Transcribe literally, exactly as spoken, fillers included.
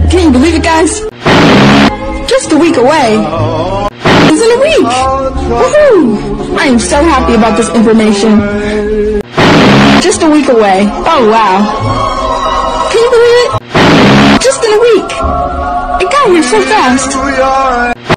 Can you believe it, guys? Just a week away. It's in a week. Woohoo! I am so happy about this information. Just a week away. Oh, wow. Can you believe it? Just in a week. It got here so fast.